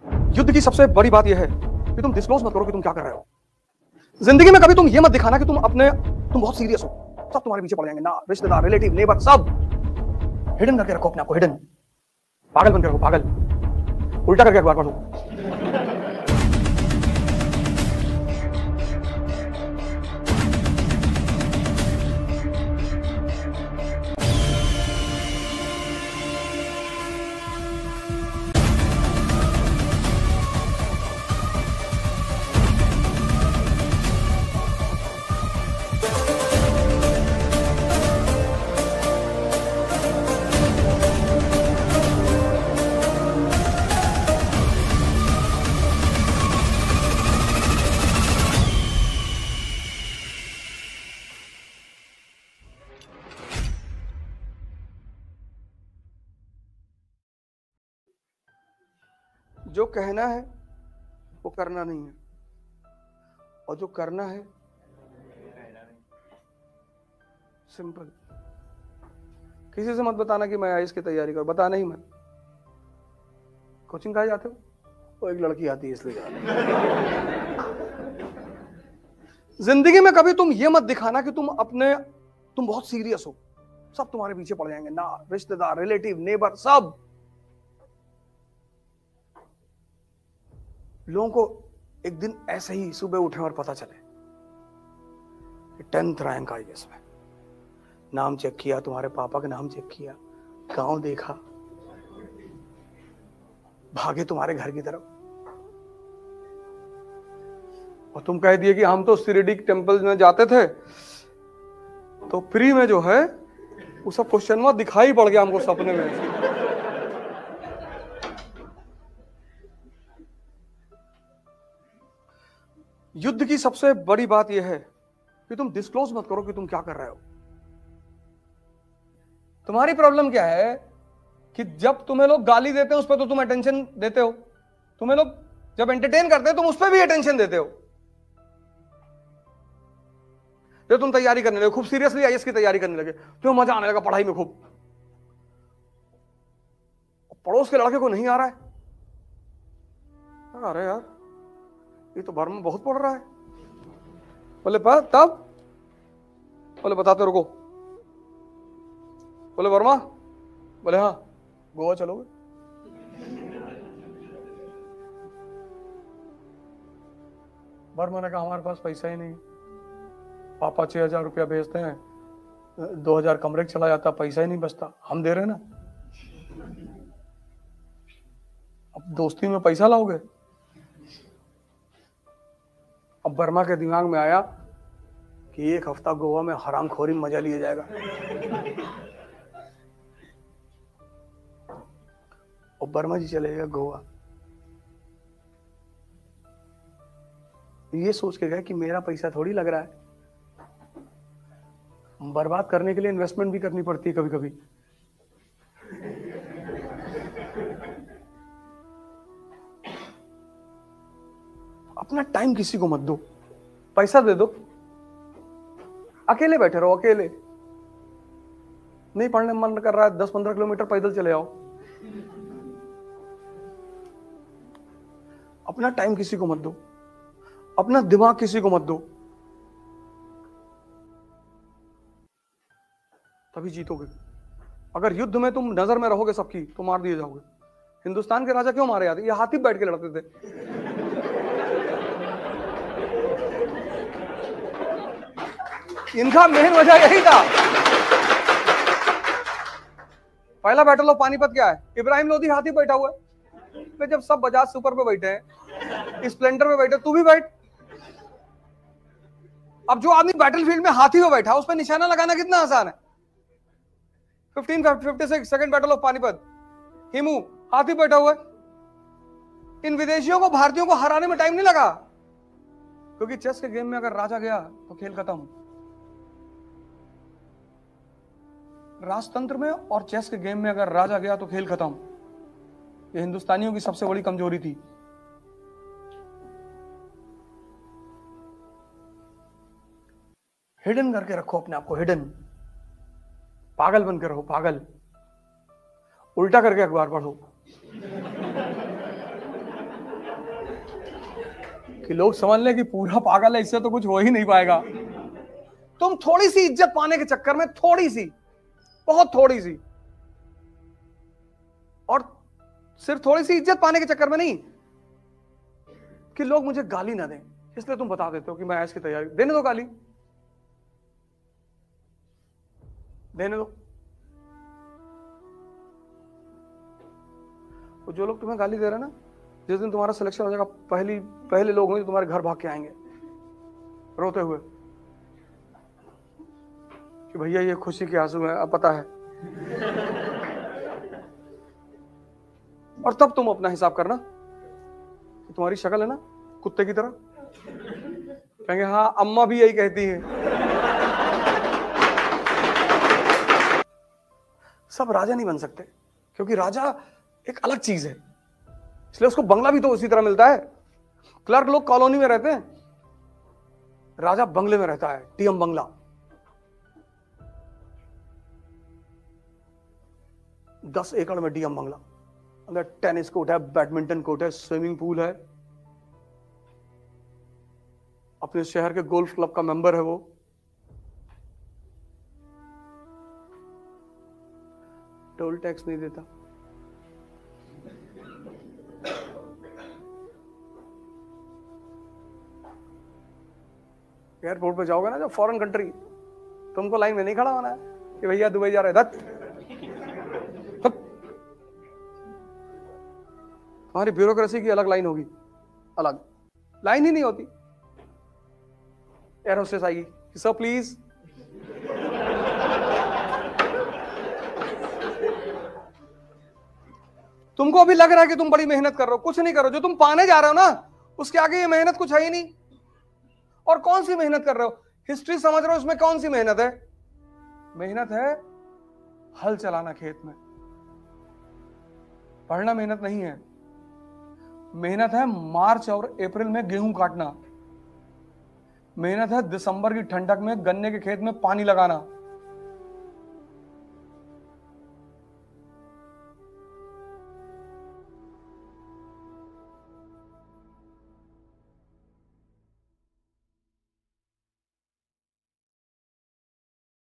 युद्ध की सबसे बड़ी बात यह है कि तुम डिस्क्लोज मत करो कि तुम क्या कर रहे हो। जिंदगी में कभी तुम ये मत दिखाना कि तुम बहुत सीरियस हो। सब तुम्हारे पीछे पड़ जाएंगे, ना रिश्तेदार, रिलेटिव, नेबर, सब हिडन करके रखो अपने आप को, हिडन। पागल बन के रखो, पागल। उल्टा करके अखबार पढ़ो। जो कहना है वो करना नहीं है, और जो करना है सिंपल। किसी से मत बताना कि मैं आईएएस की तैयारी कर, बताना ही मत। कोचिंग कहाँ जाते हो? वो एक लड़की आती है इसलिए जा रहे। जिंदगी में कभी तुम ये मत दिखाना कि तुम बहुत सीरियस हो। सब तुम्हारे पीछे पड़ जाएंगे, ना रिश्तेदार, रिलेटिव, नेबर, सब। लोगों को एक दिन ऐसे ही सुबह उठे और पता चले कि 10th रैंक आईएएस में, नाम चेक किया, तुम्हारे पापा का नाम चेक किया, गांव देखा, भागे तुम्हारे घर की तरफ, और तुम कह दिए कि हम तो शिरडी टेम्पल में जाते थे तो फ्री में जो है वो सब क्वेश्चन दिखाई पड़ गया हमको सपने में। युद्ध की सबसे बड़ी बात यह है कि तुम डिस्क्लोज मत करो कि तुम क्या कर रहे हो। तुम्हारी प्रॉब्लम क्या है कि जब तुम्हें लोग गाली देते हैं उस पर तो तुम अटेंशन देते हो, तुम्हें लोग जब एंटरटेन करते हैं तुम उस पर भी अटेंशन देते हो। जब तुम तैयारी करने लगे, खूब सीरियसली आईएएस की तैयारी करने लगे, तुम्हें मजा आने लगा पढ़ाई में खूब, पड़ोस के लड़के को नहीं आ रहा है, अरे यार ये तो भर में बहुत पढ़ रहा है। बोले तब, बोले बताते रुको। बोले वर्मा, बोले हाँ गोवा चलोगे? वर्मा ने कहा हमारे पास पैसा ही नहीं, पापा 6,000 रुपया भेजते हैं, 2,000 कमरे चला जाता, पैसा ही नहीं बचता, हम दे रहे ना, अब दोस्ती में पैसा लाओगे? अब वर्मा के दिमाग में आया कि एक हफ्ता गोवा में हरामखोरी में मजा लिया जाएगा, और वर्मा जी चले गए गोवा। ये सोच के गए कि मेरा पैसा थोड़ी लग रहा है, बर्बाद करने के लिए इन्वेस्टमेंट भी करनी पड़ती है कभी कभी। अपना टाइम किसी को मत दो, पैसा दे दो, अकेले बैठे रहो, अकेले। नहीं पढ़ने मन कर रहा है, 10-15 किलोमीटर पैदल चले आओ। अपना टाइम किसी को मत दो, अपना दिमाग किसी को मत दो, तभी जीतोगे। अगर युद्ध में तुम नजर में रहोगे सबकी तो मार दिए जाओगे। हिंदुस्तान के राजा क्यों मारे जाते? ये हाथी बैठ के लड़ते थे। इनका मेन वजह यही था। पहला बैटल ऑफ पानीपत क्या है? इब्राहिम लोधी हाथी बैठा हुआ है। जब सब बजाज सुपर पे बैठे हैं, स्प्लेंडर पे बैठे, तू भी बैठ। अब जो आदमी बैटलफील्ड में हाथी पे बैठा उस पर निशाना लगाना कितना आसान है। 1556 second battle of Panipat, Hemu हाथी बैठा हुआ है। इन विदेशियों को, भारतीयों को हराने में टाइम नहीं लगा, क्योंकि चेस के गेम में अगर राजा गया तो खेल खत्म। राजतंत्र में और चेस के गेम में अगर राजा गया तो खेल खत्म। ये हिंदुस्तानियों की सबसे बड़ी कमजोरी थी। हिडन करके रखो अपने आप को, हिडन। पागल बन के रहो, पागल। उल्टा करके अखबार पढ़ो। कि लोग समझ लें कि पूरा पागल है, इससे तो कुछ हो ही नहीं पाएगा। तुम थोड़ी सी इज्जत पाने के चक्कर में, थोड़ी सी, बहुत थोड़ी सी, और सिर्फ थोड़ी सी इज्जत पाने के चक्कर में नहीं कि लोग मुझे गाली ना दें, इसलिए तुम बता देते हो कि मैं ऐश की तैयारी। देने दो गाली, देने दो। तो जो लोग तुम्हें गाली दे रहे हैं ना, जिस दिन तुम्हारा सिलेक्शन हो जाएगा, पहले लोग होंगे तुम्हारे घर भाग के आएंगे रोते हुए कि भैया ये खुशी के आंसू है, अब पता है। और तब तुम अपना हिसाब करना कि तुम्हारी शक्ल है ना कुत्ते की तरह, कहेंगे हाँ अम्मा भी यही कहती है। सब राजा नहीं बन सकते, क्योंकि राजा एक अलग चीज है, इसलिए उसको बंगला भी तो उसी तरह मिलता है। क्लर्क लोग कॉलोनी में रहते हैं, राजा बंगले में रहता है, टीएम बंगला। 10 एकड़ में डीएम बंगला, अंदर टेनिस कोर्ट है, बैडमिंटन कोर्ट है, स्विमिंग पूल है, अपने शहर के गोल्फ क्लब का मेंबर है वो। टोल टैक्स नहीं देता। एयरपोर्ट पे जाओगे ना जब फॉरेन कंट्री, तुमको लाइन में नहीं खड़ा होना है कि भैया दुबई जा रहे हैं। हमारी ब्यूरोक्रेसी की अलग लाइन होगी, अलग लाइन ही नहीं होती। एयर होस्टेस आएगी, सर प्लीज, तुमको अभी लग रहा है कि तुम बड़ी मेहनत कर रहे हो, कुछ नहीं करो। जो तुम पाने जा रहे हो ना, उसके आगे ये मेहनत कुछ है ही नहीं। और कौन सी मेहनत कर रहे हो? हिस्ट्री समझ रहे हो, उसमें कौन सी मेहनत है? मेहनत है हल चलाना खेत में। पढ़ना मेहनत नहीं है, मेहनत है मार्च और अप्रैल में गेहूं काटना, मेहनत है दिसंबर की ठंडक में गन्ने के खेत में पानी लगाना।